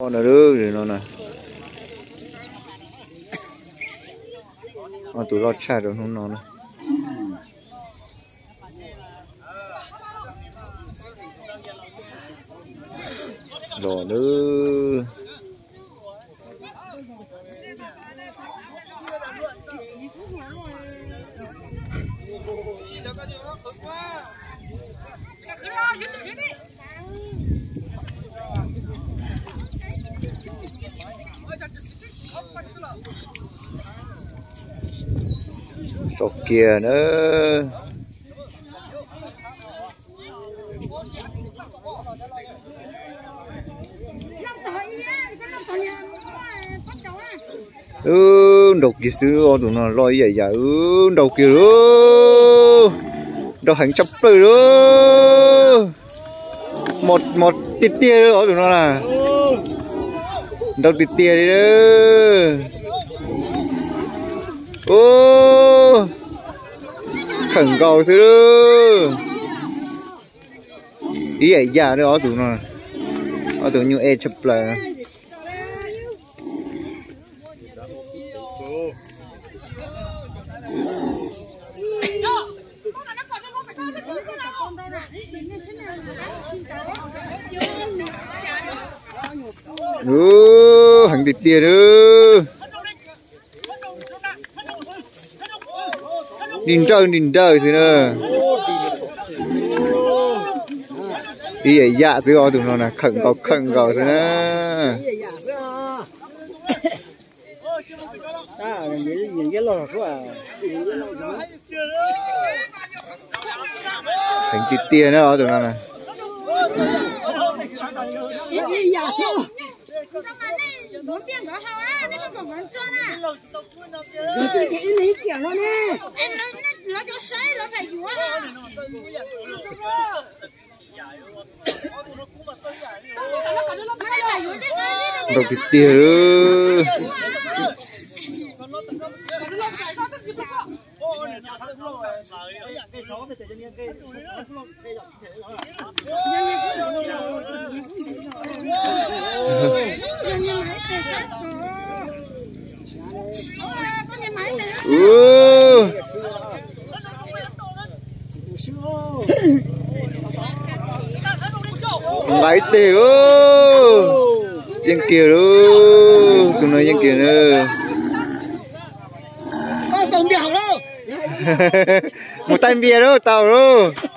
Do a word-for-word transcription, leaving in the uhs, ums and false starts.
con nó rư rồi nó nè nó tụi lót xa rồi không nó nè rồi nữa sọc kia nữa ừ đầu kia xứ tụi nó lôi vậy vậy ừ đầu kia đó đầu hàng chấp rồi đó một một tít tia đó tụi nó là đầu tít tia đi đó ô khẩn cầu xứ đó ý vậy già đó tụi nó ở tụi như e chấp là ừ hàng tít tia đó nhìn trời nhìn trời thế nữa đi vậy dạ chứ ở tụi nó là khẩn cầu khẩn cầu thế nữa thành tít tia nữa ở tụi nó này muốn tiền có hao á, nên con vẫn cho nè. Rồi cái cái lấy tiền nó nè. Em nó nó cho sấy nó phải dúa ha. đầu tít tia đó ừ gái tê ơ dân kia đó tụi nó dân kia nữa tao trồng bèo đâu một tay bia đó tao đó